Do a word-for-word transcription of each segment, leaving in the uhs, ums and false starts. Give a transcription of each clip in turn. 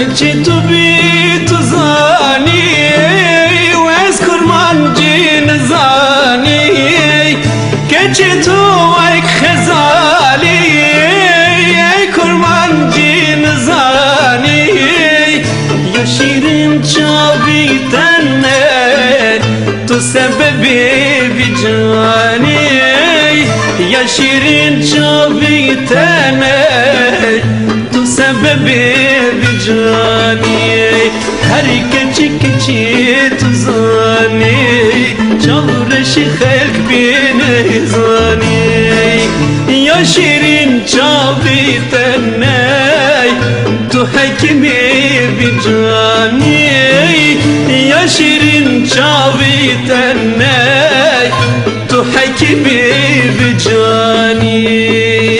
جيت بيت زاني واذكر من جين زاني كجيت ويك خزالي اذكر من جين زاني يا شيرين جابي تنك تسببي بجاني يا شيرين جابي تنك تسببي بجاني هر كچي كچي تزاني چاورش خلق بيني زاني يا شيرين جابي تني تو حكمي بجاني يا شيرين جابي تني تو حكمي بجاني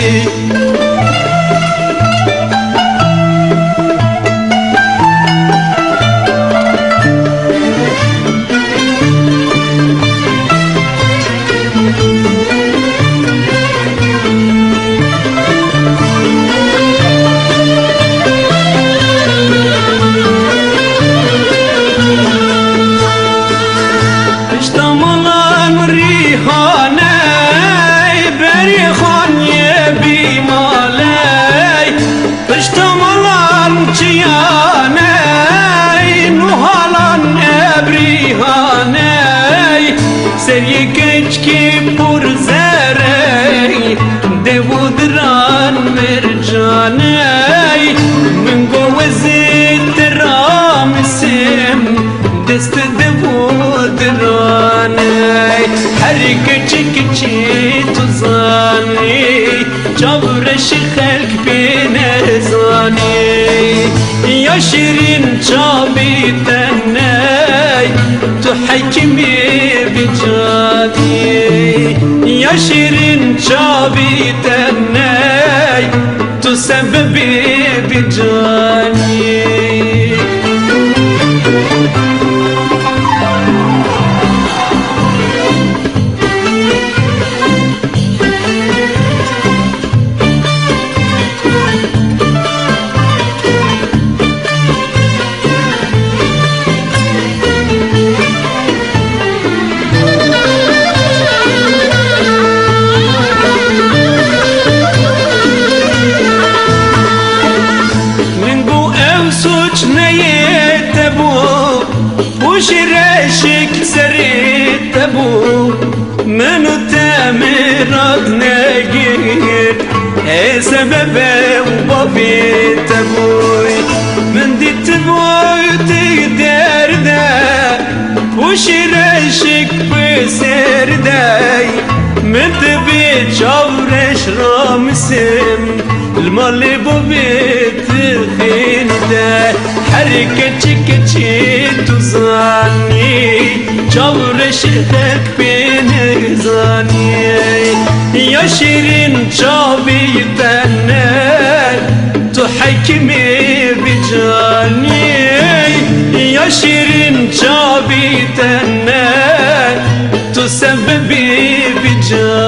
سری کچ کی پر زری دودران مرجانی من گوزید رامسیم دست دودرانی هر کچ کچی تزانی جبرش خلق بینزانی یا شیرین جابی تنی تو حکمی بجاني يا شيرين جابي تني تسببي بجاني وشراشك سريت ابو منو تامرات ناقيت اي سبب وبابيت ابوي من دي تبوي تقدر دا وشراشك بسر داي من تبي تشاورش رامسم المالي بابيت خين دا حركة كتشي تزاني جورش خلق بين زاني يا شيرين جابي تنك تحكمي بجاني يا شيرين جابي تنك تسببي بجاني